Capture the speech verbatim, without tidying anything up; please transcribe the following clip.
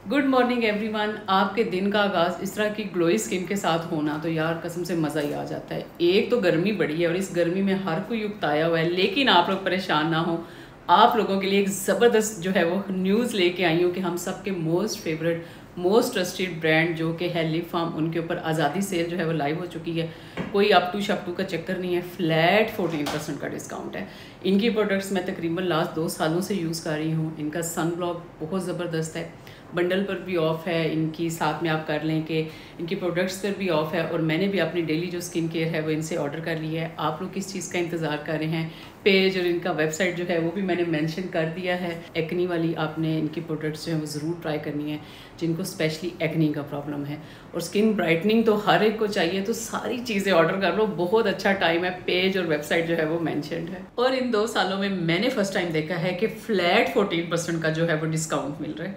Good morning everyone. आपके दिन का आगाज़ इस तरह की ग्लोई स्किन के साथ होना तो यार कसम से मज़ा ही आ जाता है। एक तो गर्मी बड़ी है और इस गर्मी में हर कोई उकताया हुआ है, लेकिन आप लोग परेशान ना हो। आप लोगों के लिए एक ज़बरदस्त जो है वो न्यूज़ लेके आई हूँ कि हम सबके most favourite most trusted brand जो कि है लिप फार्म, उनके ऊपर आज़ादी सेल जो है वो लाइव हो चुकी है। कोई अप टू शप टू का चक्कर नहीं है, फ्लैट फोर्टीन परसेंट का डिस्काउंट है। इनकी प्रोडक्ट्स मैं तकरीबन लास्ट दो सालों से यूज़ कर रही हूँ। इनका सन ब्लॉक बहुत ज़बरदस्त है, बंडल पर भी ऑफ़ है इनकी, साथ में आप कर लें कि इनकी प्रोडक्ट्स पर भी ऑफ़ है। और मैंने भी अपनी डेली जो स्किन केयर है वो इनसे ऑर्डर कर लिया है। आप लोग किस चीज़ का इंतज़ार कर रहे हैं? पेज और इनका वेबसाइट जो है वो भी मैंने मेंशन कर दिया है। एक्नी वाली आपने इनकी प्रोडक्ट्स जो है वो ज़रूर ट्राई करनी है, जिनको स्पेशली एक्नी का प्रॉब्लम है। और स्किन ब्राइटनिंग तो हर एक को चाहिए, तो सारी चीज़ें ऑर्डर कर लो, बहुत अच्छा टाइम है। पेज और वेबसाइट जो है वो मैंशनड है। और इन दो सालों में मैंने फर्स्ट टाइम देखा है कि फ्लैट फोर्टीन परसेंट का जो है वो डिस्काउंट मिल रहा है।